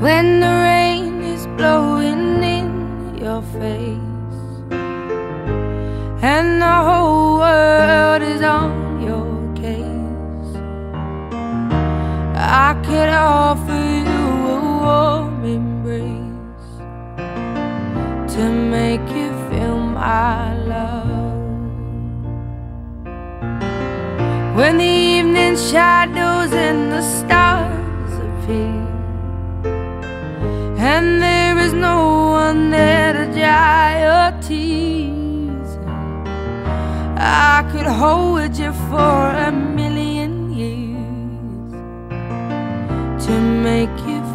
when the rain is blowing in your face and the whole world is on your case. I could offer you a warm embrace to make you feel my love. When the evening shadows and the stars appear and there is no one there to dry your tears, I could hold you for a million years to make you